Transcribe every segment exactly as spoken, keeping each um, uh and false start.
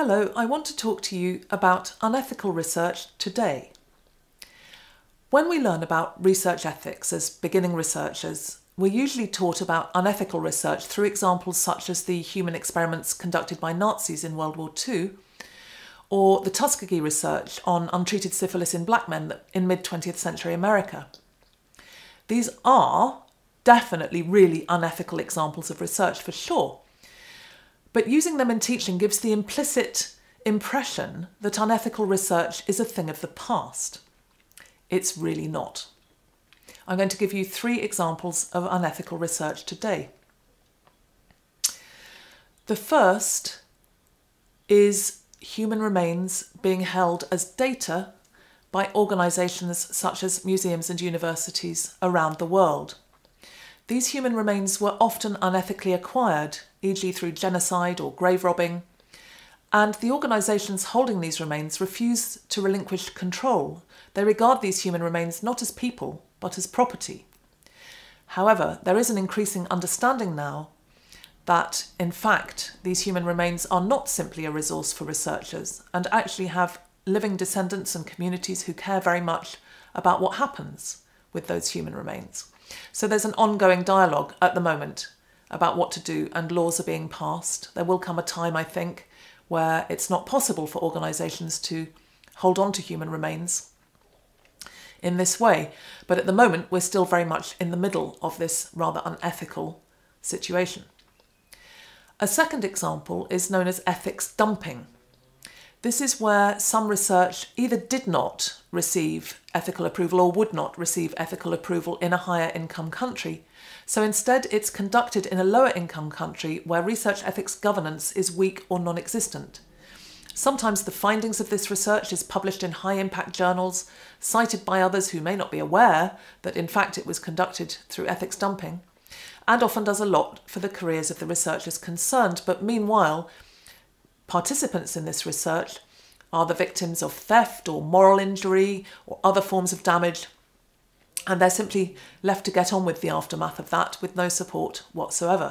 Hello, I want to talk to you about unethical research today. When we learn about research ethics as beginning researchers, we're usually taught about unethical research through examples such as the human experiments conducted by Nazis in World War Two, or the Tuskegee research on untreated syphilis in black men in mid-twentieth century America. These are definitely really unethical examples of research for sure, but using them in teaching gives the implicit impression that unethical research is a thing of the past. It's really not. I'm going to give you three examples of unethical research today. The first is human remains being held as data by organisations such as museums and universities around the world. These human remains were often unethically acquired, for example through genocide or grave robbing, and the organisations holding these remains refuse to relinquish control. They regard these human remains not as people, but as property. However, there is an increasing understanding now that, in fact, these human remains are not simply a resource for researchers and actually have living descendants and communities who care very much about what happens with those human remains. So there's an ongoing dialogue at the moment about what to do, and laws are being passed. There will come a time, I think, where it's not possible for organisations to hold on to human remains in this way. But at the moment, we're still very much in the middle of this rather unethical situation. A second example is known as ethics dumping. This is where some research either did not receive ethical approval or would not receive ethical approval in a higher income country. So instead, it's conducted in a lower income country where research ethics governance is weak or non-existent. Sometimes the findings of this research is published in high impact journals, cited by others who may not be aware that in fact it was conducted through ethics dumping, and often does a lot for the careers of the researchers concerned. But meanwhile, participants in this research are the victims of theft or moral injury or other forms of damage, and they're simply left to get on with the aftermath of that with no support whatsoever.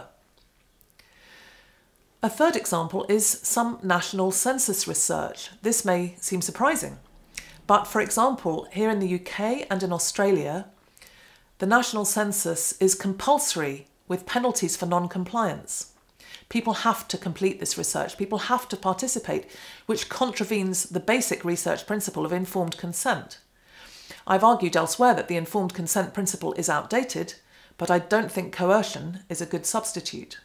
A third example is some national census research. This may seem surprising, but for example, here in the U K and in Australia, the national census is compulsory with penalties for non-compliance. People have to complete this research, people have to participate, which contravenes the basic research principle of informed consent. I've argued elsewhere that the informed consent principle is outdated, but I don't think coercion is a good substitute.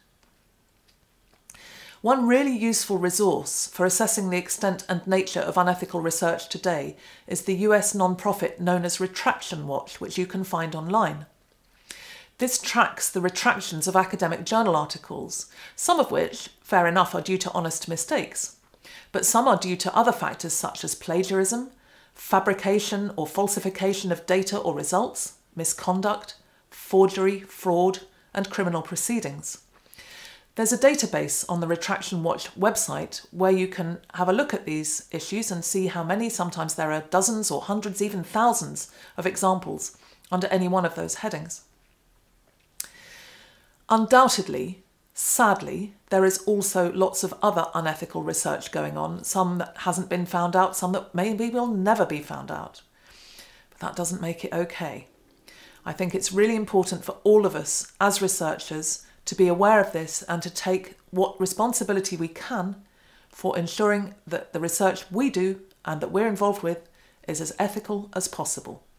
One really useful resource for assessing the extent and nature of unethical research today is the U S non-profit known as Retraction Watch, which you can find online. This tracks the retractions of academic journal articles, some of which, fair enough, are due to honest mistakes, but some are due to other factors such as plagiarism, fabrication or falsification of data or results, misconduct, forgery, fraud, and criminal proceedings. There's a database on the Retraction Watch website where you can have a look at these issues and see how many, sometimes there are dozens or hundreds, even thousands of examples under any one of those headings. Undoubtedly, sadly, there is also lots of other unethical research going on, some that hasn't been found out, some that maybe will never be found out. But that doesn't make it okay. I think it's really important for all of us as researchers to be aware of this and to take what responsibility we can for ensuring that the research we do and that we're involved with is as ethical as possible.